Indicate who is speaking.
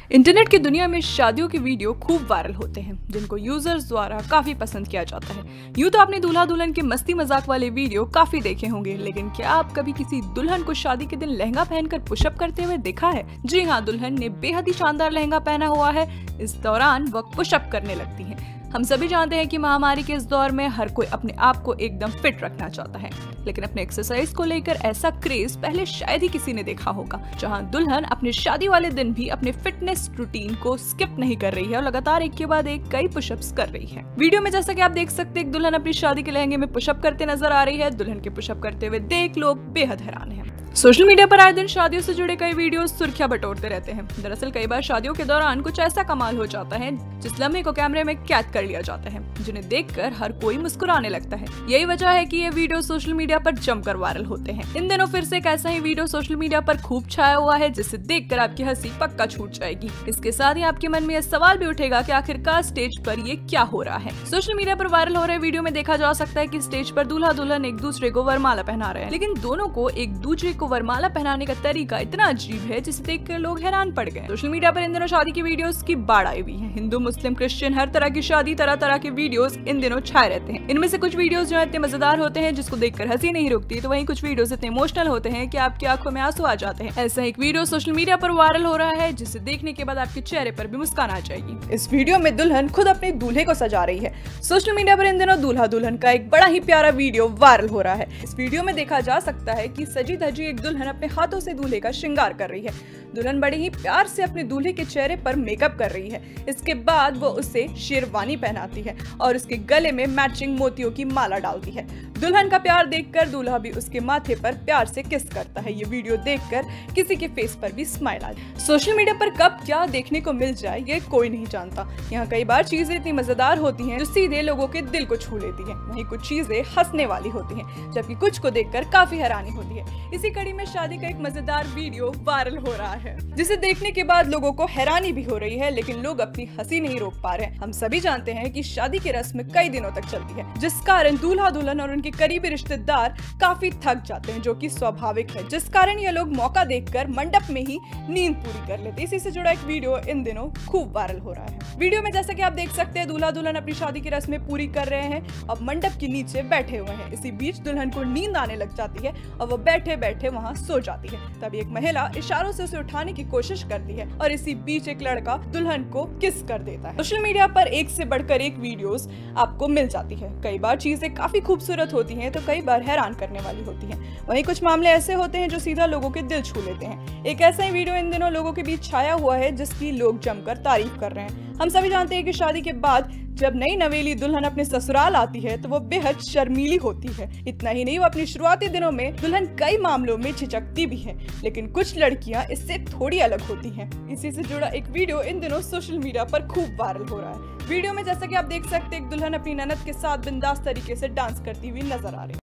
Speaker 1: Internet की दुनिया में शादियों के वीडियो खूब वायरल होते हैं, जिनको यूजर्स द्वारा काफी पसंद किया जाता है। यूं तो आपने दूल्हा दुल्हन के मस्ती मजाक वाले वीडियो काफी देखे होंगे, लेकिन क्या आप कभी किसी दुल्हन को शादी के दिन लहंगा पहनकर पुशअप करते हुए देखा है? जी हाँ, दुल्हन ने बेहद ही शानदार लहंगा पहना हुआ है। इस दौरान वह पुशअप करने लगती है। हम सभी जानते हैं कि महामारी के इस दौर में हर कोई अपने आप को एकदम फिट रखना चाहता है, लेकिन अपने एक्सरसाइज को लेकर ऐसा क्रेज पहले शायद ही किसी ने देखा होगा, जहां दुल्हन अपने शादी वाले दिन भी अपने फिटनेस रूटीन को स्किप नहीं कर रही है और लगातार एक के बाद एक कई पुशअप्स कर रही है। वीडियो में जैसा कि आप देख सकते हैं, एक दुल्हन अपनी शादी के लहंगे में पुशअप करते नजर आ रही है। दुल्हन के पुशअप करते हुए देख लोग बेहद हैरान हैं। सोशल मीडिया पर आए दिन शादियों से जुड़े कई वीडियो सुर्खियां बटोरते रहते हैं। दरअसल कई बार शादियों के दौरान कुछ ऐसा कमाल हो जाता है जिस लम्हे को कैमरे में कैद कर लिया जाता है, जिन्हें देखकर हर कोई मुस्कुराने लगता है। यही वजह है कि ये वीडियो सोशल मीडिया पर जमकर वायरल होते हैं। इन दिनों फिर से एक ऐसा ही वीडियो सोशल मीडिया पर खूब छाया हुआ है, जिसे देखकर आपकी हंसी पक्का छूट जाएगी। इसके साथ ही आपके मन में यह सवाल भी उठेगा कि आखिरकार स्टेज पर ये क्या हो रहा है। सोशल मीडिया पर वायरल हो रहे वीडियो में देखा जा सकता है कि स्टेज पर दूल्हा दुल्हन एक दूसरे को वरमाला पहना रहे हैं, लेकिन दोनों को एक दूसरे को वरमाला पहनाने का तरीका इतना अजीब है जिसे देखकर लोग हैरान पड़ गए। सोशल मीडिया पर इन दिनों शादी की वीडियोस की बाढ़ आई हुई है। हिंदू, मुस्लिम, क्रिश्चियन, हर तरह की शादी, तरह तरह के वीडियोस इन दिनों छाए रहते हैं। इनमें से कुछ वीडियोस जो है इतने मजेदार होते हैं जिसको देखकर हंसी नहीं रुकती, तो वहीं कुछ वीडियोस इतने इमोशनल होते हैं कि आपकी आंखों में आंसू आ जाते हैं। ऐसा एक वीडियो सोशल मीडिया पर वायरल हो रहा है, जिसे देखने के बाद आपके चेहरे पर भी मुस्कान आ जाएगी। इस वीडियो में दुल्हन खुद अपने दूल्हे को सजा रही है। सोशल मीडिया पर इन दिनों दूल्हा दुल्हन का एक बड़ा ही प्यारा वीडियो वायरल हो रहा है। इस वीडियो में देखा जा सकता है कि सजी धजी एक दुल्हन अपने हाथों से दूल्हे का श्रृंगार कर रही है। दुल्हन बड़े ही प्यार से अपने दूल्हे के चेहरे पर मेकअप कर रही है। इसके बाद वो उसे शेरवानी पहनाती है और उसके गले में मैचिंग मोतियों की माला डालती है। दुल्हन का प्यार देखकर दूल्हा भी उसके माथे पर प्यार से किस करता है। ये वीडियो देखकर किसी के फेस पर भी स्माइल आ जाए। सोशल मीडिया पर कब क्या देखने को मिल जाए ये कोई नहीं जानता। यहाँ कई बार चीजें इतनी मजेदार होती हैं जो सीधे लोगों के दिल को छू लेती हैं। वहीं कुछ चीजें हंसने वाली होती हैं, जबकि कुछ को देखकर काफी हैरानी होती है। इसी कड़ी में शादी का एक मजेदार वीडियो वायरल हो रहा है, जिसे देखने के बाद लोगों को हैरानी भी हो रही है, लेकिन लोग अपनी हंसी नहीं रोक पा रहे हैं। हम सभी जानते हैं कि शादी की रस्म कई दिनों तक चलती है, जिस कारण दूल्हा दुल्हन और उनके करीबी रिश्तेदार काफी थक जाते हैं, जो कि स्वाभाविक है, जिस कारण ये लोग मौका देखकर मंडप में ही नींद पूरी कर लेते हैं। इसी से जुड़ा एक वीडियो इन दिनों खूब वायरल हो रहा है। वीडियो में जैसा कि आप देख सकते हैं, दूल्हा दुल्हन अपनी शादी की रस्में पूरी कर रहे हैं और मंडप के नीचे बैठे हुए हैं। इसी बीच दुल्हन को नींद आने लग जाती है और वो बैठे बैठे वहाँ सो जाती है। तभी एक महिला इशारों से उसे उठाने की कोशिश करती है और इसी बीच एक लड़का दुल्हन को किस कर देता है। सोशल मीडिया पर एक से बढ़कर एक वीडियोस आपको मिल जाती है। कई बार चीजें काफी खूबसूरत होती हैं, तो कई बार हैरान करने वाली होती हैं। वहीं कुछ मामले ऐसे होते हैं जो सीधा लोगों के दिल छू लेते हैं। एक ऐसा ही वीडियो इन दिनों लोगों के बीच छाया हुआ है, जिसकी लोग जमकर तारीफ कर रहे हैं। हम सभी जानते हैं कि शादी के बाद जब नई नवेली दुल्हन अपने ससुराल आती है तो वो बेहद शर्मीली होती है। इतना ही नहीं, वो अपनी शुरुआती दिनों में दुल्हन कई मामलों में झिझकती भी है, लेकिन कुछ लड़कियां इससे थोड़ी अलग होती हैं। इसी से जुड़ा एक वीडियो इन दिनों सोशल मीडिया पर खूब वायरल हो रहा है। वीडियो में जैसा कि आप देख सकते हैं, एक दुल्हन अपनी ननद के साथ बिंदास तरीके से डांस करती हुई नजर आ रही है।